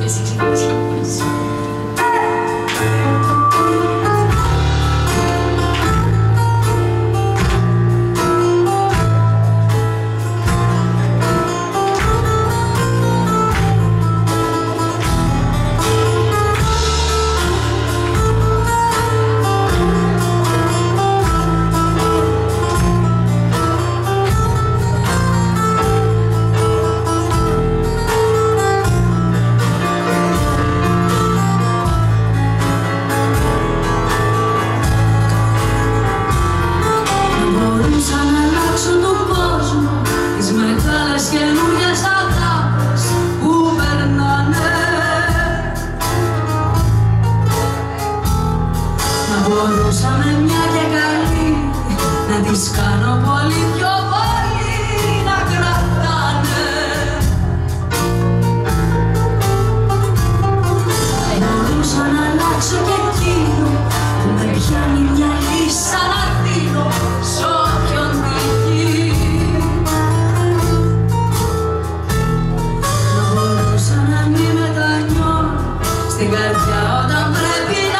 Εσύ ξεκινήσεις. Μπορούσαμε μια και καλή να τις κάνω πολύ πιο πολύ να κρατάνε. Μπορούσα να αλλάξω και εκείνο που με πιάνει μια λύσα να δίνω σ' όποιον τυχεί. Μπορούσα να μην μετανιώνω στην καρδιά όταν πρέπει να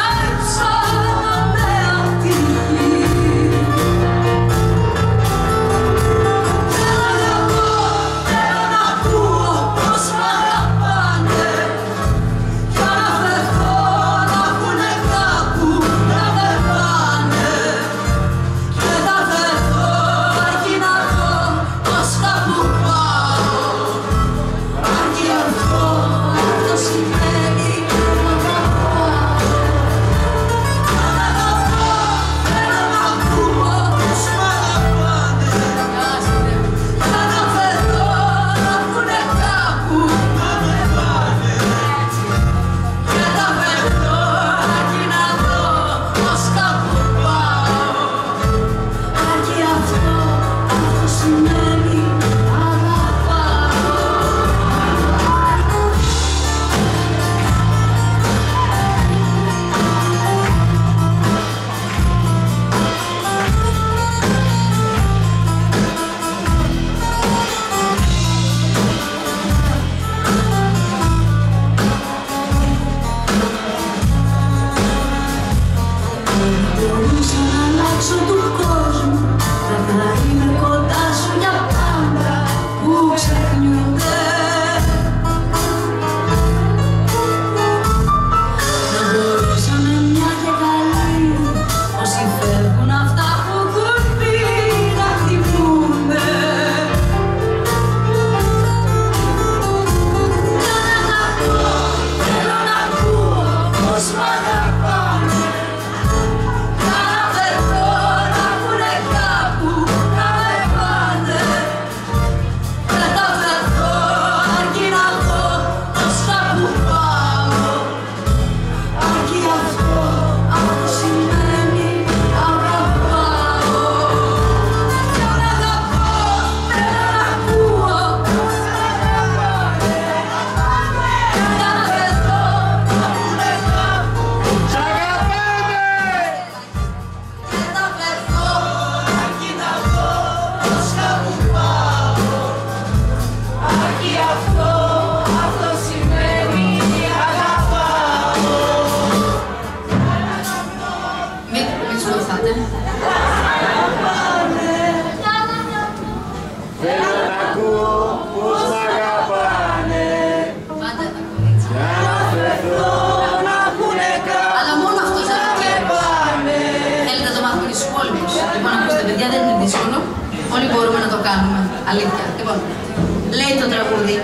όλοι μπορούμε να το κάνουμε, αλήθεια. Λοιπόν, λέει το τραγούδι.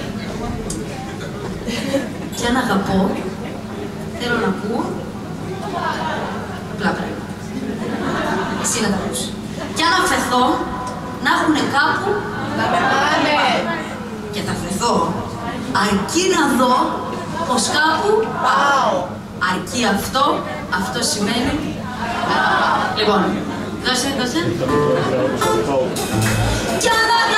Κι αν αγαπώ, θέλω να ακούω απλά πράγματα. Εσύ να τα ακούς. Κι αν αφαιθώ, να έχουνε κάπου να με πάνε. Και θα αφαιθώ, αρκεί να δω πως κάπου πάω. Αρκεί αυτό, αυτό σημαίνει να πάω. Λοιπόν, δώσε. Κι αν